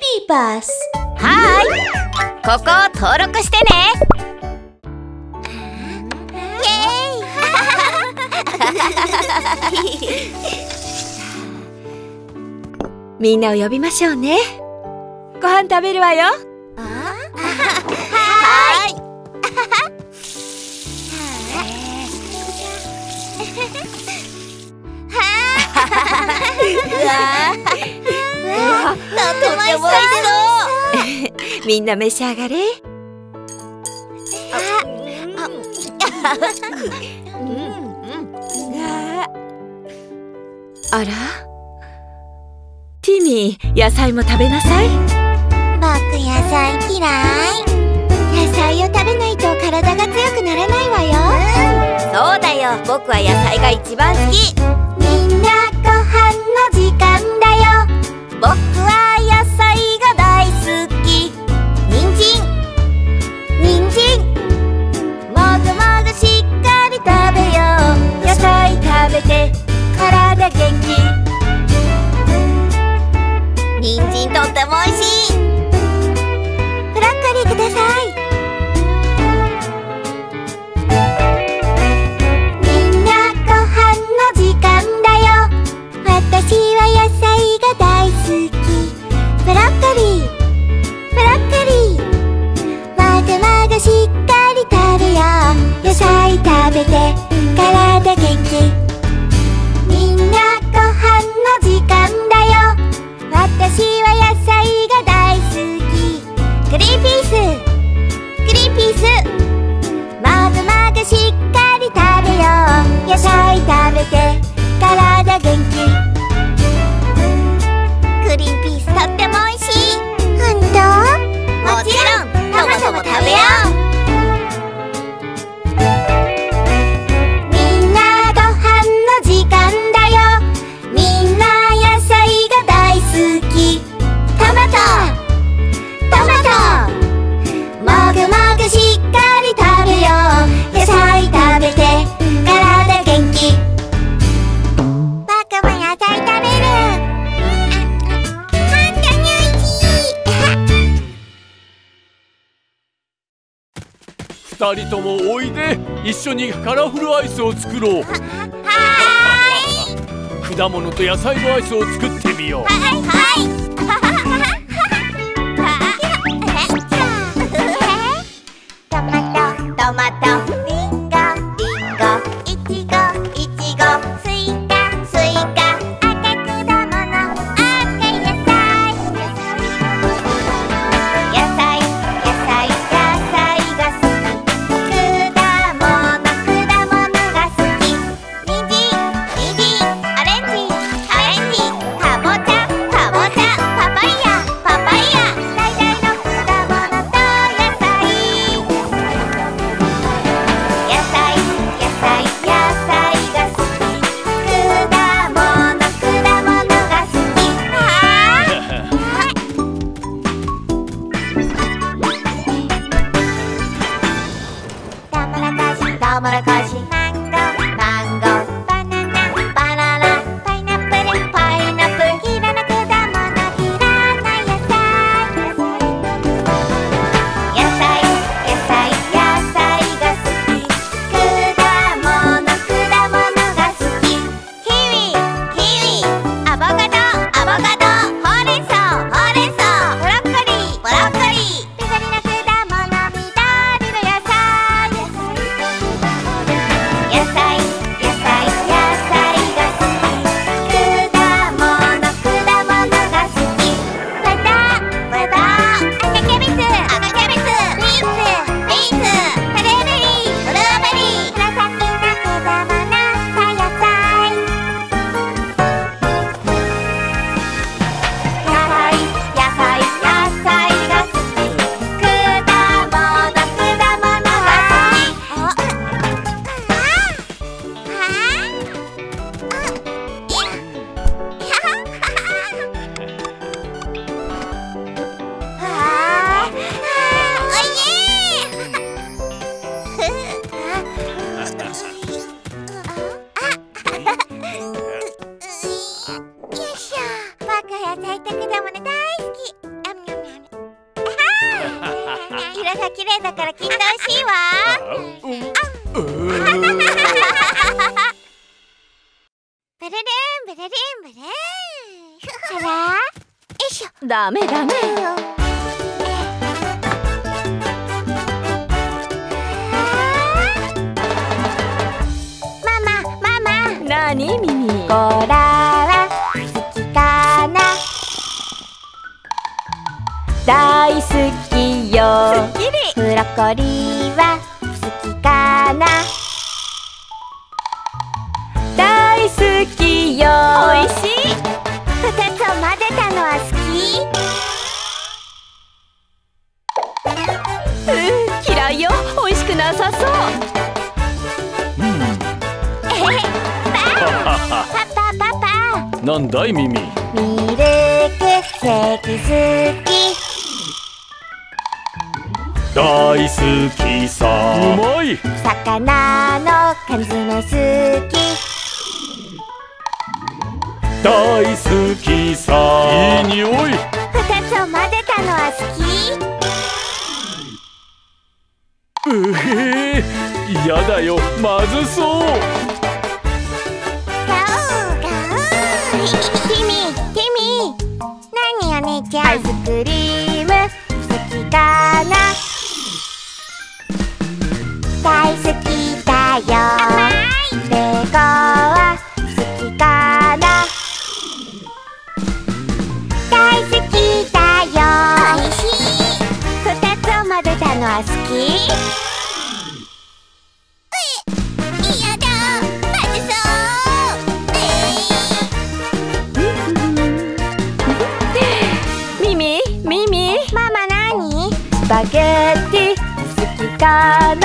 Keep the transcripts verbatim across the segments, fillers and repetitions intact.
ーバス。 はーい、ここを登録してね。イエーイみんなを呼びましょうね。ご飯食べるわよ。 はーい。とっても美味しそう。 みんな召し上がれ。あら、ティミー、野菜も食べなさい。 僕野菜嫌い。野菜を食べないと体が強くならないわよ。 そうだよ、僕は野菜が一番好き。 みんなご飯の時間だよ。 僕は野菜が大好き。人参、人参、もぐもぐしっかり食べよう。野菜食べて体元気。人参とっても美味しい。 ブロッコリーください。みんなご飯の時間だよ。私は野菜が大好き。ブロッコリー、ブロッコリー、もぐもぐしっかり食べよう。野菜食べて体元気。みんなご飯の時間だよ。私は野菜が大好き。グリーンピース、グリーンピース、もぐもぐしっかり食べよう。野菜食べて体元気。 グリーンピースとっても美味しい。 本当？ もちろん、トマトも食べよう。 みんなご飯の時間だよ。みんな野菜が大好き。トマト、トマト、もぐもぐしっかり食べよう。野菜食べて体元気。僕も野菜食べる。本当においしい。 二人ともおいで、一緒にカラフルアイスを作ろう。果物と野菜のアイスを作ってみよう。 はいはい。トマト、 トマト、リンゴ、リンゴ、イチゴ、イチゴ、スイカ、スイカ、 赤果物、赤野菜。 野菜、野菜、野菜が好き。果物、果物が好き。人参、人参、オレンジ、オレンジ、かぼちゃ、かぼちゃ。 綺麗だからきっと美味しいわ。ブルルンブルルンブルン。あら、よいしょ。 ダメダメ。 ママママ。 なにミミ？ コーラは好きかな？ 大好きよ。 すっきり。 ブロッコリーは好きかな？ 大好きよ。 おいしい。ふたつを混ぜたのは好き？ うん、嫌いよ。美味しくなさそう。 パパパパ。 なんだいミミ？ ミルクセーキ好き。 大好きさ。うまい。 魚の缶詰好き。 大好きさ。いい匂い。 ふたつを混ぜたのは好き？ うへえ、嫌だよ。まずそう。 ガオーガオー。ティミーティミー。何お姉ちゃん？ アイスクリーム好きかな？大好きだよ。 甘い。 レゴは好きかな？大好きだよ。 おいしい。ふたつを混ぜたのは好き？いやだ、まずそう。 ミミミミ。 ママ何？ スパゲッティ好きかな？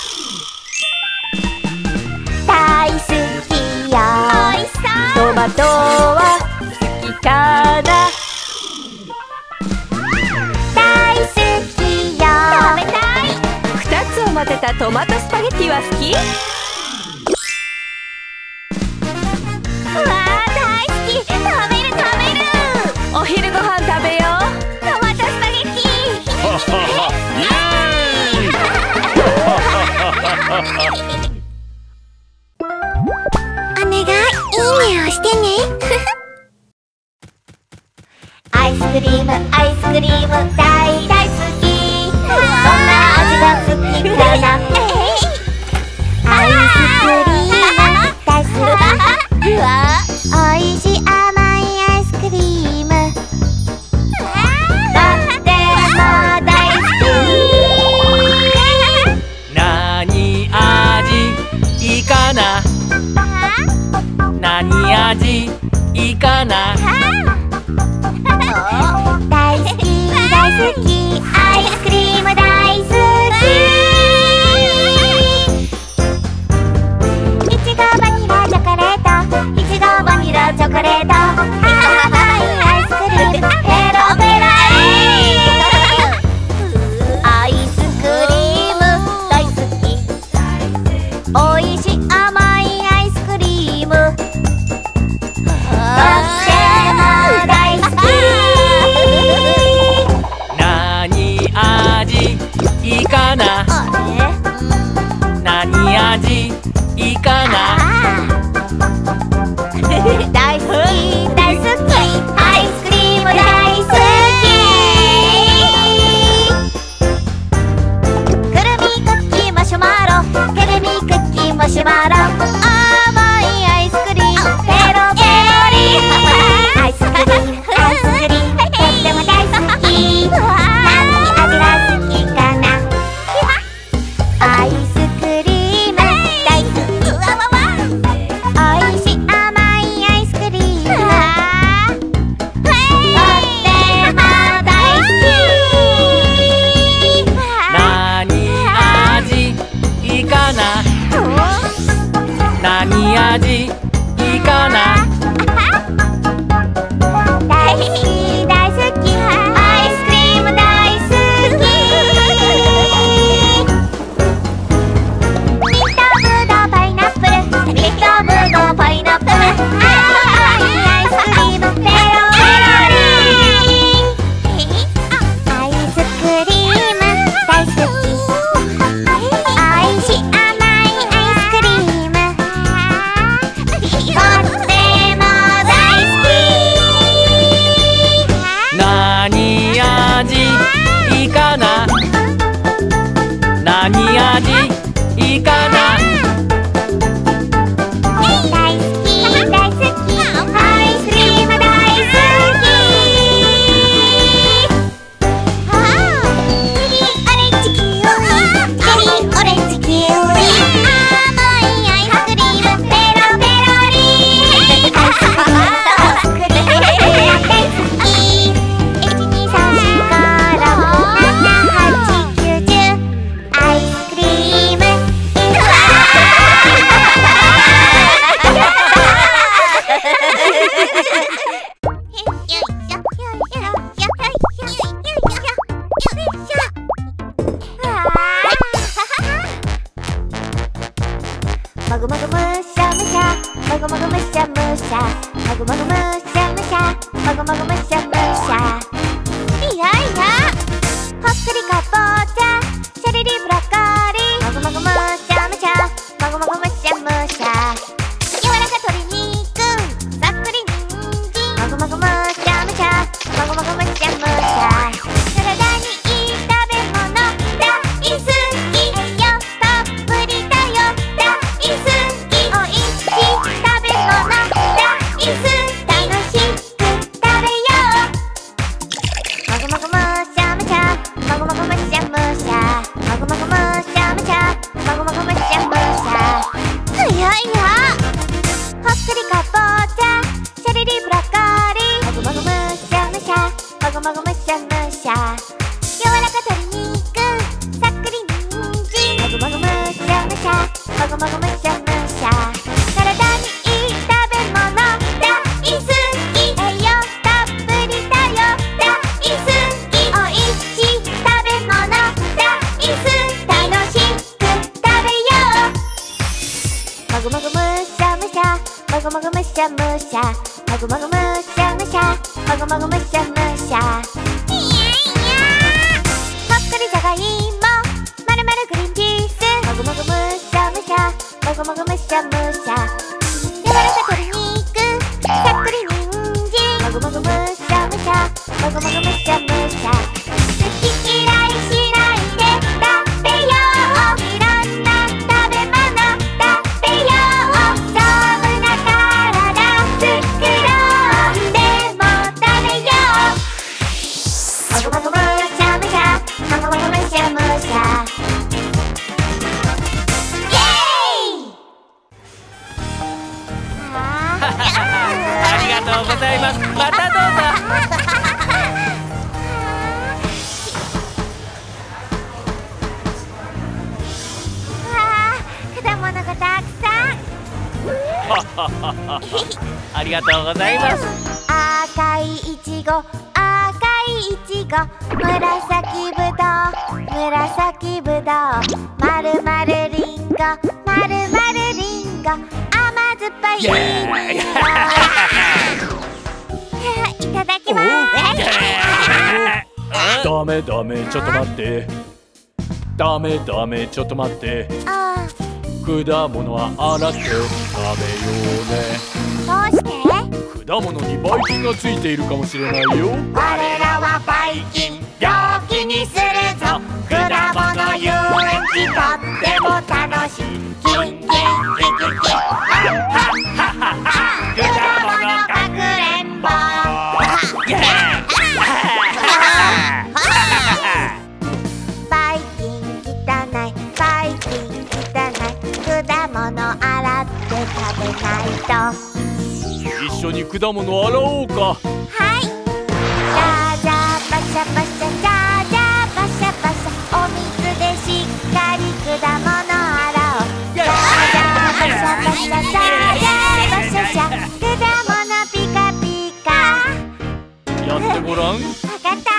大好きよ。 おいしそう。 トマトは好きかな？ 大好きよ。 食べたい。 ふたつを混ぜたトマトスパゲッティは好き？ うわー、大好き。食べる食べる。 お昼ご飯食べよう。 トマトスパゲッティ。 ははは。イエーイ。 お願い、いいねをしてね。 アイスクリームアイスクリーム大大好き。どんな味が好きかな？アイスクリーム大好き。 うわおいしい甘いアイスクリームとっても大好き。 なに味いいかな？なに味いいかな？ 大好き大好きアイスクリーム大好き。 もぐもぐむしゃむしゃもぐもぐむしゃむしゃいやいやほっくりかぼちゃシャリリブロッコリーもぐもぐむしゃむしゃもぐもぐむしゃむしゃ柔らか鶏肉ざっくり人参もぐもぐむしゃむしゃもぐもぐむしゃむしゃ体にいい食べ物大好き栄養たっぷりだよ大好きおいしい食べ物大好き楽しく食べようもぐもぐむしゃむしゃもぐもぐむしゃむしゃもぐもぐむしゃむしゃもぐもぐむしゃむしゃいやいやほっくりかぼちゃシャリリブロッコリーもぐもぐむしゃむしゃもぐもぐむしゃむしゃ柔らか鶏肉ざっくり人参もぐもぐむしゃむしゃもぐもぐむしゃむしゃ体にいい食べ物大好き栄養たっぷりだよ大好きおいしい食べ物大好き楽しく食べようもぐもぐむしゃむしゃもぐもぐむしゃむしゃもぐもぐむしゃむしゃもぐもぐむしゃむしゃいやいやほっくりじゃがいもまるまるグリーンピースもぐもぐむしゃむしゃもぐもぐむしゃむしゃ柔らか鶏肉ざっくり人参もぐもぐむしゃむしゃもぐもぐむしゃむしゃ好き嫌いしないで食べよういろんな食べ物食べよう丈夫な体作ろうでも食べようもぐもぐむしゃむしゃもぐもぐむしゃむしゃイエーイありがとうございます。またどうぞ。 果物がたくさんありがとうございます。 赤いいちご赤いいちご紫ぶどう紫ぶどうまるまるりんごまるまるりんご甘酸っぱいりんごいただきますダメダメちょっと待ってダメダメちょっと待ってあ果物は洗って食べようねどうして果物にばい菌がついているかもしれないよ我らはばい菌病気にするぞ果物遊園地とっても楽しいキンキンキンキンキンはっはっはっは果物かくれんぼばい菌汚いばい菌汚い果物洗って食べないと一緒に果物洗おうかはいじゃあじゃあバシャバシャじゃあじゃあバシャバシャお水でしっかり果物洗おうじゃあじゃあバシャバシャじゃあじゃあバシャシャ果物ピカピカやってごらんわかった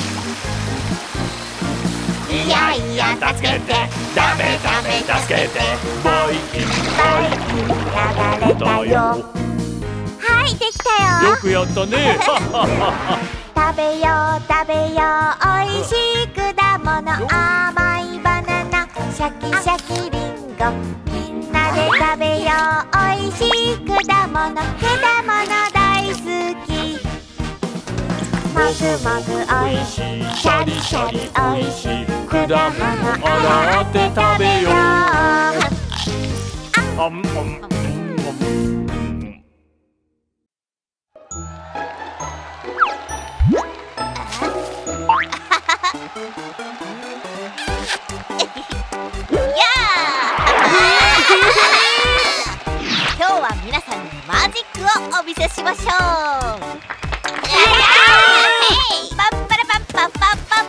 いやいや助けてダメダメ助けてばい菌ばい菌流れたよはいできたよよくやったね食べよう食べようおいしい果物甘いバナナシャキシャキリンゴみんなで食べようおいしい果物果物大好きもぐもぐおいしいシャリシャリおいしい果物洗って食べようあんあんあん今日は皆さんにマジックをお見せしましょうパッパラパッパッパッパッ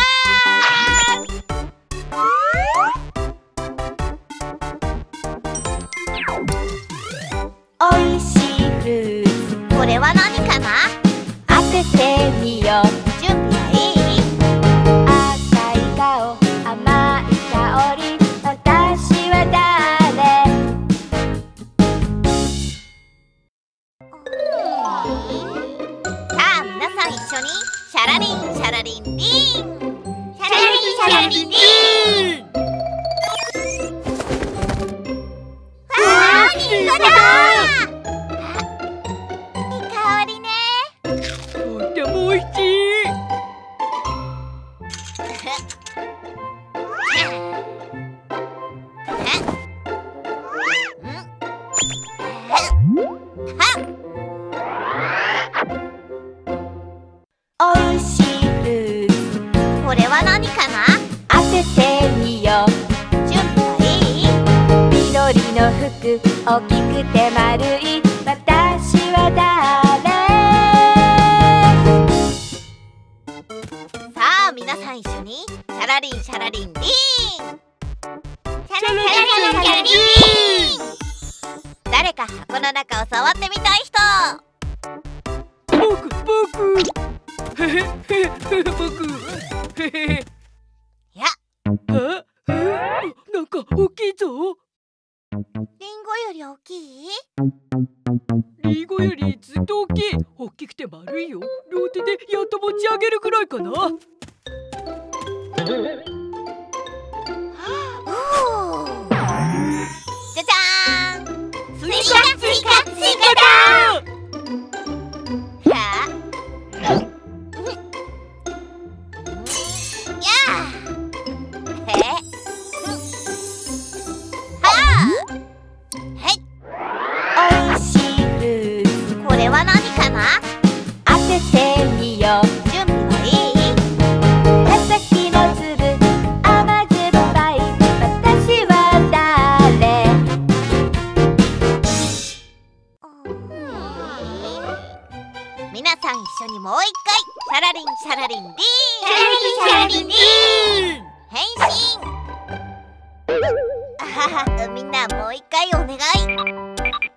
パーおいしいフルーツこれは何かな当ててみよう。 準備はいい赤い顔甘い香り私は誰？ シャラリンシャラリンリン、 シャラリンシャラリンリン。わあ、リンゴだ。いい香りね。 とっても美味しい。 おいしいフルーツ、これは何かな？当ててみよう。準備はいい？緑の服、大きくて丸い、私は誰？さあ皆さん一緒にシャラリンシャラリンリン、 シャラリンシャラリンシャラリンリン。 誰か箱の中を触ってみたい人？ 僕僕へへへへ僕へへへ。 いや、 あ、え、なんか大きいぞ。 リンゴより大きい？ リンゴよりずっと大きい。大きくて丸いよ。両手でやっと持ち上げるくらいかな。 じゃじゃーん、 スイカスイカスイカだ。 はあ、やあ、へはあ、へい。おいしいフルーツ、これは何かな？当ててみよう。準備はいい？紫の粒、甘酸っぱい、私は誰？皆さん一緒にもう一回、シャラリンシャラリンリン、 シャラリンシャラリンリン。 変身。あはは、みんなもう一回お願い。